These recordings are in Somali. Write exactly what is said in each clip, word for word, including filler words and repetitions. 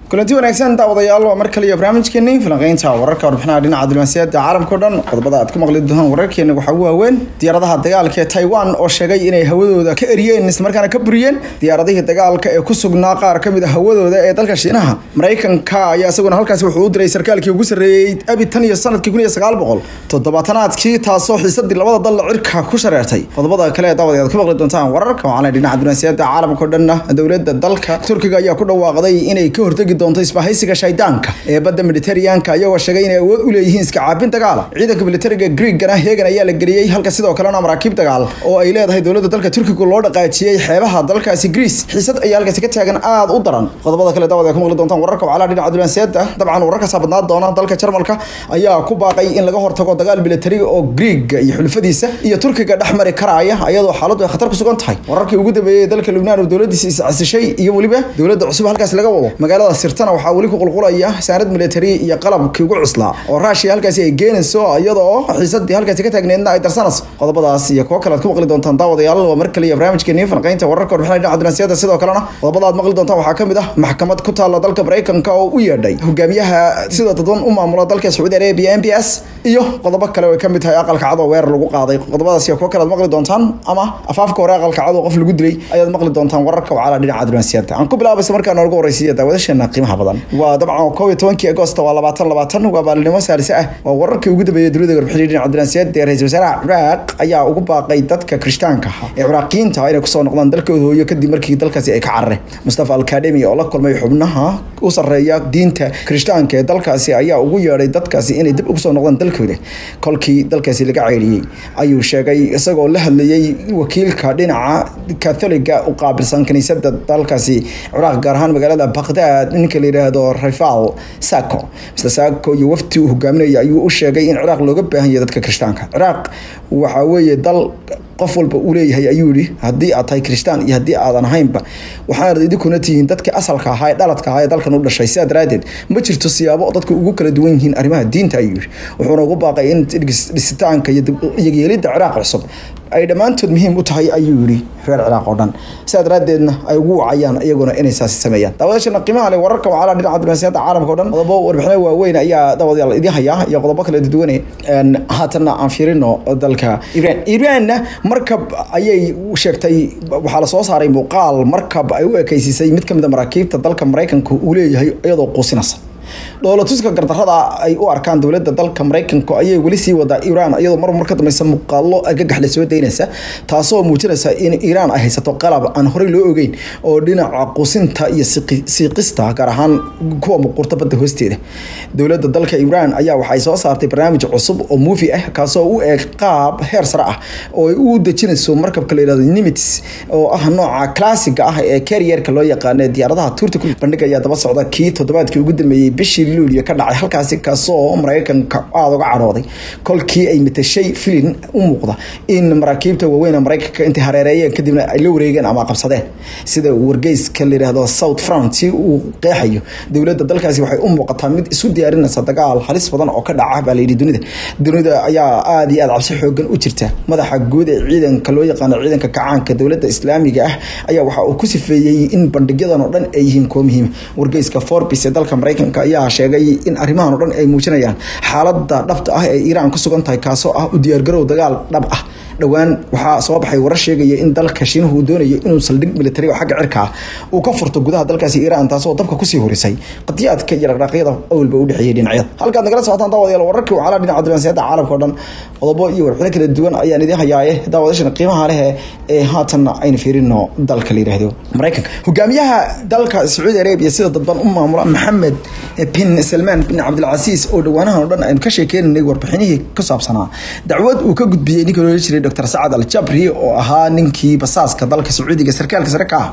kulanti wanaagsan daawadayaal waa mar kale barnaamijkeeni falanqeynta wararka warbixinaha dhinaca diblomaasiyadda caalamka oo dhan qodobada aad ku maqli doontaan wararkeena waxa ugu waaweyn diyaaradaha dagaalka ee Taiwan oo sheegay inay hawadooda ka eriyeen isla markaana ka buriyeen diyaaradihii dagaalka ee ku sugnaa qaar ka mid ah hawadooda ee dalka Shiinaha Mareykanka ayaa isaguna halkaas wuxuu u diray sarkaalkii ugu sareeyay abi tan iyo sanadkii kun iyo sagaal boqol toddobaatanaadkii taasoo xiisadii labada dal cirka ku shareertay qodobada kale ee daawadayaal ku maqli doontaan wararka waxaana dhinaca diblomaasiyadda caalamka oo dhan dawladda dalka Turkiga ayaa ku dhawaaqday inay ka hortagi doonto isbahaysiga shaydaanka ee badda Mediterranean-ka ayagoo sheegay inay awood u leeyihiin iska caabin dagaal ciidanka militariga Greek-gana heegan ayaa la geliyay halka sidoo kalena maraakiib dagaal oo ay leedahay dawladda dalka Turkiga loo dhaqaajiyay xeebaha dalkaasi Greece xiisad ayaa halkaas ka taagan aad u daran qodobada kale daawada ku maqli doontaan wararka wacala dhinaca diblomaasiyadda dabcan wararka saabadnaa doona dalka Jarmalka ayaa ku baaqay in laga hortago dagaal militari oo Greek iyo xulfadiisa iyo Turkiga dhaxmari karaya ayadoo xaaladu ay khatar ku sugan tahay wararkii ugu dambeeyay dalka Lebanon oo dawladdiisa is casishay iyo waliba dawladda cusub halkaas laga wado magaalada Sirtana waxaa wali ku qulqulaya saarad military iyo qalabkii ugu cuslaa oo Russia halkaas ay geenayso iyadoo xiisadii halkaas ka taagneedna ay darsanayso qodobadaas iyo kuwa kale aad ku maqli doontaan daawadayaal waa mar kale barnaamijkeena falanqeynta wararka warbixinaha dhinaca diblomaasiyadda sidoo kalena qodobada aad maqli doontaan waxaa kamid ah maxkamad ku taala dalka Mareykanka oo u yeedhay hogaamiyaha sida dadwan u maamula dalka Saudi Arabia M B S iyo qodobo kale oo kamid tahay aqalka cad oo weer lagu qaaday qodobadaas iyo kuwa kale aad maqli doontaan ama afaafka hore aqalka cad oo qof lagu dilay ayaad maqli doontaan wararka wacala dhinaca diblomaasiyadda aan ku bilaabaysa markaan ugu horeysiyo daawadashana qiimaha badan waa dabcan kow iyo tobankii Agosto waa labaatan labaatan waa maalinimo saaris ah waa wararkii ugu dambeeyay dawladda warbixinta dhinaca diblomaasiyadda ee ra'iisul wasaaraha Iraq ayaa ugu baaqay dadka Kirishtaanka ah ee Iraaqiyiinta inay ku soo noqdaan dalkooda hooyo kadib markii dalkaasi ay ka carareen Mustafa al-Kademi oo la kulmay xubnaha u sareeya diinta Kirishtaanka ee dalkaasi ayaa ugu yeeray dadkaasi inay dib ugu soo noqdaan dalkooda kolkii dalkaasi laga ceyriyay ayuu sheegay isagoo la hadlayay wakiilka dhinaca Catholiga u qaabilsan kaniisadda dalkaasi Iraq gaar ahaan magaalada Baghdad ninka la yiraahdo Rifal Sako Mister Sako iyo wafti uu hogaaminayay ayuu u sheegay in Iraq looga baahan yahay dadka Kirishtaanka Iraq waxa weeye dal qof walba uu leeyahay ayuu yiri hadii aad tahay Kirishtaan iyo hadii aadan ahaynba waxaad idinkuna tihiin dadka asalka ah ee dhaladka ah ee dalkan u dhashay sidaa daraadeed ma jirto siyaabo dadku ugu kala duwan yihiin arrimaha diinta ayuu yiri wuxuuna ugu baaqay in dhisitaanka iyo yeelidda Iraq cusub ay dhamaantood muhiim u tahay ayuu yiri reer Iraq oo dhan sidaa daraadeedna ay ugu wacayaan iyaguna inay saas sameeyaan daawadayaasha qiimaha leh wararka wacala dhinaca diblomaasiyadda caalamka oo dhan qodobo warbixinaha waaweyn ayaa daawadayaal idin haya iyo qodobo kala duwan ee haatana aan fiirino dalka Iran Iran markab ayay sheegtay waxa la soo saaray muuqaal markab ay u ekeysisay mid kamid ah maraakiibta dalka Mareykanka uu leeyahay iyadoo quusinaysa dawladda gardarrada ay u arkaan dawladda dalka Mareykanka ayay wali sii wada Iran iyadoo mar mar ka dambaysa muuqaalo argagax la soo deynaysa taasoo muujinaysa in Iran ay haysato qalab aan horey loo ogeyn oo dhinaca quusinta iyo siiqista gaar ahaan kuwa muqurta badda hoosteeda dawladda dalka Iran ayaa waxay soo saartay barnaamij cusub oo movie ah kaasoo u eeg qaab heer sare ah oo ay u dejinayso markabka la yiraahdo Nimitz oo ah nooca classic ah ee carrier-ka loo yaqaan diyaaradaha Turkiga bandhiga ayaa daba socda kii toddobaadkii ugu dambeeyay bishii Luulyo ka dhacay halkaasi kaasoo Mareykanka aad uga carooday kolkii ay matashay filin u muuqda in maraakiibta waaweyn Mareykanka inta hareereeyeen kadibna ay la wareegeen ama qabsadeen sida wargeyska la yiraahdo South France uu qeexayo dawladda dalkaasi waxay u muuqataa mid isu diyaarinaysa dagaal halis badan oo ka dhaca baa la yiri dunida dunida ayaa aad iyo aad cabsi xoogan u jirta madaxa guud ee ciidanka loo yaqaan ciidanka kacaanka dawladda Islaamiga ah ayaa waxa uu ku sifeeyay in bandhigyadan oo dhan ay yihiin koob muhiim wargeyska Forbes ee dalka Mareykanka ayaa sheegay in arrimahan oo dhan ay muujinayaan xaaladda dhabta ah ee Iran ku sugan tahay kaasoo ah u diyaar garow dagaal dhab ah dhawaan waxa soo baxay warar sheegaya in dalka Shiinaha uu doonayo inuu saldhig military oo xagga cirka ah uu ka furto gudaha dalkaasi Iran taasoo dabka ku sii horisay qadiyadka iyo dhaqdhaqaaqyada awalba u dhaxeeyay dhinacyada halka nagala socotaan daawadayaal wararka wacala dhinaca diblomaasiyadda caalamka oo dhan qodobo iyo warbixino kala duwan ayaan idin hayaay daawadayaasha qiimaha leh ee haatan aynu fiirino dalka la yiraahdo Mareykanka hogaamiyaha dalka Saudi Arabia sida dadban u maamula Mohammed bin Salman bin Abdul Aziz oo dhawaanahan oo dhan aynu ka sheekeynay warbixinihii ka saabsanaa dacwad uu ka gudbiyay ninka loo jiray Doctor Saad Al-Jabri oo ahaa ninkii basaaska dalka Sacuudiga sarkaalka sare ka ah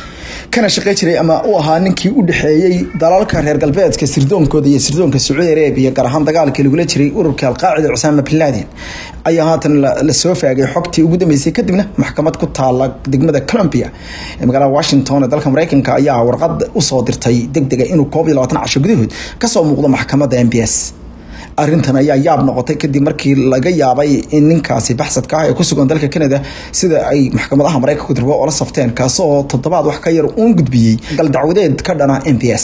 kana shaqay jiray ama uu ahaa ninkii u dhaxeeyay dalalka reer galbeedka sirdoonkooda iyo sirdoonka Saudi Arabia gaar ahaan dagaalkii lagu la jiray ururka Al-Qaacida Osama bin Laden ayaa haatan la soo faagay xogtii ugu dambeysay kadibna maxkamad ku taala degmada Columbia ee magaalada Washington ee dalka Mareykanka ayaa warqad u soo dirtay degdega inuu koob iyo labaatan casho gudahood ka soo muuqdo maxkamadda M B S arrintan ayaa yaab noqotay kadib markii laga yaabay in ninkaasi baxsadka ah ee ku sugan dalka Canada sida ay maxkamadaha Mareykanka ku dirbo oo la safteen kaasoo toddobaad wax ka yar uun gudbiyay gal dacwadeed ka dhana M B S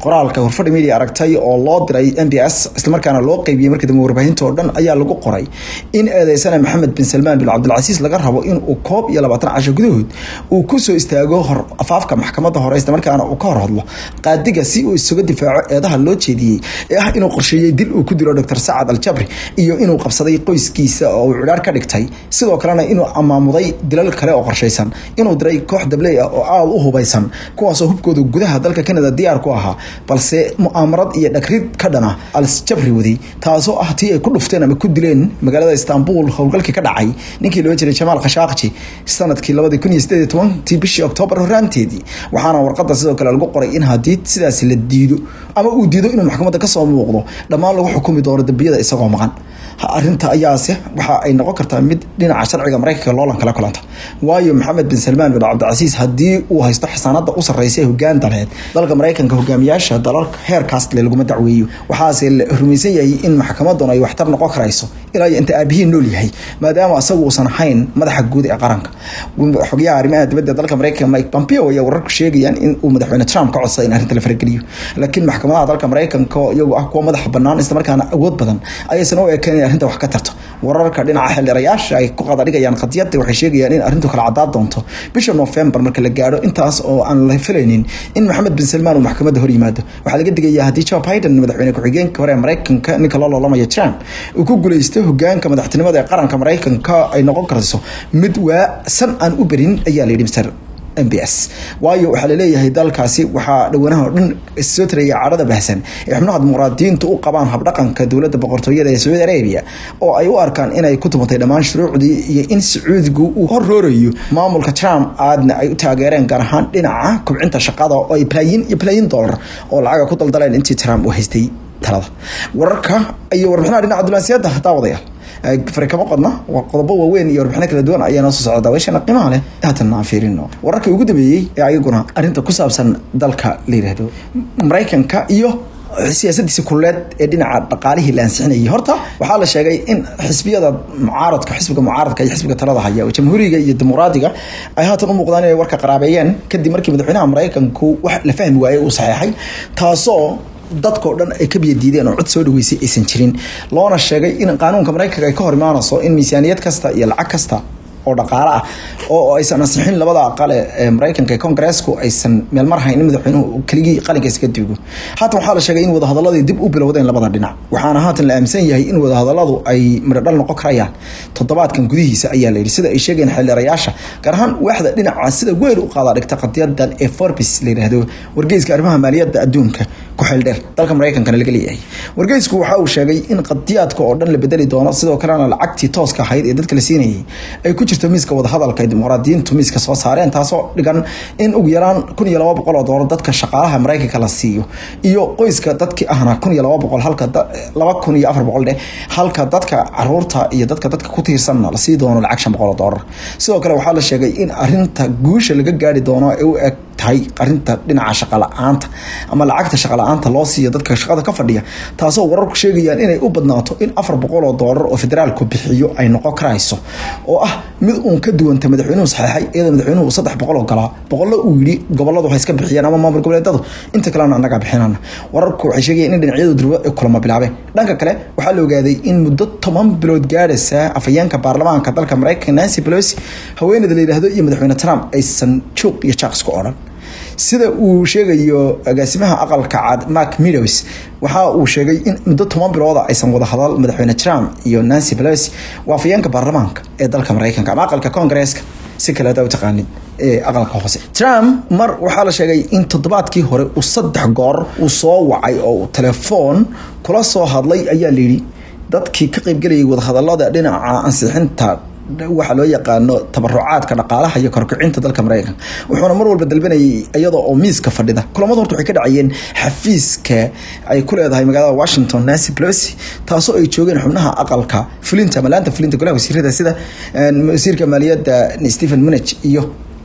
qoraalka horfadhi media aragtay oo loo diray M B S isla markaana loo qaybiyay markii dambe warbaahinta oo dhan ayaa lagu qoray in eedeysana Maxamed bin Salman bin Cabdulaziz laga rabo in uu koob iyo labaatan casho gudahood uu ku soo istaago hor afaafka maxkamadda hore isla markaana uu ka hor hadlo qaadiga si uu isuga difaaco eedaha loo jeediyay ee ah inuu qorsheeyay dil uu ku dilo Doctor Saad Al-Jabri iyo inuu qabsaday qoyskiisa oo ciyaar ka dhigtay sidoo kalena inuu amaamuday dilal kale oo qorsheysan inuu diray koox dablay ah oo aad u hubaysan kuwaas oo hubkooda gudaha dalka Canada diyaar ku ahaa balse mu'aamarad iyo dhagrid ka dhana Al-Jabri wadi taasoo ah tii ay ku dhufteen ama ku dileen magaalada Istanbul howlgalkii ka dhacay ninkii loo jiray Jamal Khashoggi sanadkii laba kun iyo siddeed iyo toban tii bishii October horaanteedii waxaana warqadda sidoo kale lagu qoray in hadii sidaas la diido ama uu diido inuu maxkamadda ka soo muuqdo dhammaan lagu xukumi doono dambiyada isagoo maqan arinta ayaase waxa ay noqon kartaa mid dhinaca sharciga Mareykanka loolan kala kulanta waayo Maxamed bin Salman bin Cabdulaziz hadii uu haysto xasaanada u sareysay hoggaan daleed dalka Mareykanka hogaamiyaasha dalalka heerkaas lagu dacweeyo waxaase la rumaysan yahay in maxkamaddu ay waxtar noqon karayso ilaa inta aabihiin nool yahay maadaama asagu uusan ahayn madaxa guud ee qaranka xogayaha arrimaha dibadda dalka Mareykanka Mike Pompeo ayaa wararku sheegayaan in uu madaxweyne Trump ka codsaday in arrinta la farageliyo laakiin maxkamadaha dalka Mareykanka iyagu ah kuwa madax bannaan isla markaana awood badan ayaysan u ekeyn arrinta wax ka tarto wararka dhinaca xildhibayaasha ay ku qadadhigayaan qadiyada waxay sheegayaan in arrintu kala cadaad doonto bisha November marka la gaaro intaas oo aan la filaynin in Maxamed bin Salman uu maxkamadda hor yimaado waxa laga digayaa hadii Joe Biden madaxweyne ku xigeenka hore Mareykanka ninka loo loolamaya Trump uu ku guuleystay hoggaanka madaxtinimada ee qaranka Mareykanka ay noqon karto mid waa san aan u barin ayaa la yidhi Mister M B S waayo waxa la leeyahay dalkaasi waxa dhawanaha dhan soo tiraya carada bahsan ee xubnaha dimuqraadiyiintu u qabaan habdhaqanka dawladda boqortooyada ee Saudi Arabia oo ay u arkaan inay ku tumatay dhamaan shuruucdii iyo in Sacuudigu uu horroorayo maamulka Trump aadna ay u taageereen gaar ahaan dhinaca kubcinta shaqada oo ay bilyan iyo bilyan dollar oo lacag ku daldaleen intii Trump uu haystay talada wararka iyo warbixinaha dhinaca diblomaasiyadda daawadayaal فريق مقدنا وقضبوا وين يربحنا كلا دوان أيام نص سعودة وإيش أنا قيمة له هاتنا عفيرينه ورك وجود بيجي يعيقنا أنت كسب سن ذلك ليه هذا أمريكان كأيوه siyaasaddiisa kulleed ee dhinaca dhaqaalihii la ansixinayay horta waxaa la sheegay in xisbiyada mucaaradka xisbiga mucaaradka iyo xisbiga talada haya oo jamhuuriga iyo dimuqraadiga ay haatan u muuqdaan inay warka qaraabeeyeen kadib markii madaxweynaha Mareykanku wax la fahmi waayay uu saxeexay taasoo dadka oo dhan ay ka biyadiideen oo cod soo dhaweysay aysan jirin loona sheegay in qaanuunka Mareykanka ay ka hor imaanayso in miisaaniyad kasta iyo lacag kasta oo dhaqaale ah oo aysan ansixin labada aqal ee Mareykanka ee Congressku aysan meel mar hayn madaxweynuhu kaligi qalinka iska diigo haatan waxaa la sheegay in wada hadalladii dib u bilowdeen labada dhinac waxaana haatan la aaminsan yahay in wada hadalladu ay miradhal noqon karayaan toddobaadkan gudihiisa ayaa la yiri sida ay sheegeen xildhibayaasha gaar ahaan waaxda dhinaca sida weyn u qaada dhigta qadiyadan ee Forbes la yiraahdo wargeyska arrimaha maaliyadda adduunka ku xildheer dalka Mareykanka laga leeyahay wargeysku waxa uu sheegay in qadiyadka oo dhan la bedeli doono sidoo kalena lacagtii tooska ahayd ee dadka la siinayay ay ku jirto miiska wada hadalka dimuqraadiyiintu miiska soo saareen taasoo dhigan in ugu yaraan kun iyo laba boqol oo doolar dadka shaqaalaha Mareykanka la siiyo iyo qoyska dadkii ahna kun iyo laba boqol halka laba kun iyo afar boqol dheh halka dadka caruurta iyo dadka dadka ku tiirsan la sii doono lacag shan boqol oo doolar sidoo kale waxaa la sheegay in arrinta guusha laga gaari doono ee u eg tahay arrinta dhinaca shaqo la'aanta ama lacagta shaqo la'aanta loo siiyo dadka shaqada ka fadhiya taasoo wararku sheegayaan inay u badnaato in afar boqol oo doolar oo federaalku bixiyo ay noqon karayso oo ah mid uun ka duwanta madaxweynuhu saxeexay iyadoo madaxweynuhu saddex boqol oo galaa boqollo uu yidhi gobolladu waxay iska bixiyeen ama maamul goboleedadu inta kalena annaga bixinana wararku waxay sheegayeen in dhinacyadu durba ay kulama bilaabeen dhanka kale waxaa la ogaaday in muddo toban bilood gaadhaysa afayeenka baarlamaanka dalka Mareykanka Nancy Pelosi haweeneyda la yiraahdo iyo madaxweyne Trump aysan juuq iyo jaaq isku odhan sida uu sheegayo agaasimaha aqalka cad Mark Meadows waxa uu sheegay in muddo toban bilood aysan wada hadal madaxweyne Trump iyo Nancy Pelosi waafiyeenka baarlamaanka ee dalka Mareykanka ama aqalka Congress si kala daa u taqaanin ee aqalka hoose Trump mar waxa la sheegay in toddobaadkii hore uu saddex goor uu soo wacay oo telefoon kula soo hadlay ayaa la yiri dadkii ka qayb galay wada hadallada dhinaca ansixinta waxa loo yaqaano tabarucaadka dhaqaalaha iyo korkicinta dalka Mareykanka wuxuuna mar walba dalbanayay iyadoo oo miiska fadhida kulamada horta waxay ka dhacayeen xafiiska ay ku leedahay magaalada Washington Nancy Pelosi taasoo ay joogeen xubnaha aqalka fulinta malaanta fulinta golaha wasiirada sida wasiirka maaliyadda Stephen Mnuchin iyo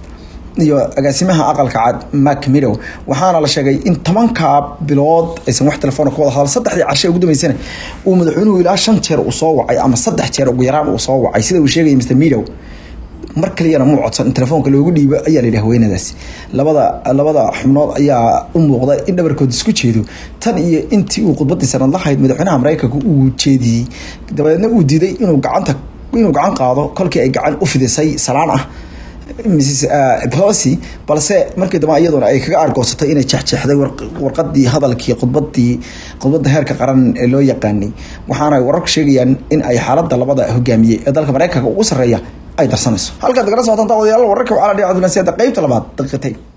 iyo agaasimaha aqalka cad Mark Meadows waxaana la sheegay in tobanka bilood aysan wax telefoon ku wada hadal saddexdii casho ugu dambeysay uu madaxweynuhu ilaa shan jeer u soo wacay ama saddex jeer ugu yaraan uu soo wacay sida uu sheegay Mister Meadows mar kaliyana muu codsan in telefoonka loogu dhiibo ayaa la yidhaha haweenadaasi labada labada xubnood ayaa u muuqda in dhabarkood isku jeedo tan iyo intii uu khudbadii sanad lahayd madaxweynaha Mareykanka uu jeediyey dabadeedna uu diiday inuu gacanta inuu gacan qaado kolkii ay gacan u fidisay salaan ah Missus Pelosi balse markii dambe iyaduna ay kaga argoosatay inay jeexjeexday warqadii hadalkii khudbadii khudbada heerka qaran ee loo yaqaanay waxaana wararku sheegayaan in ay xaaladda labada hogaamiye ee dalka Mareykanka ugu sareeya ay darsanayso halka dagala socotaan odayaal wararka waxa la dhigay caafimaadka qaybta labaad daqiiqtay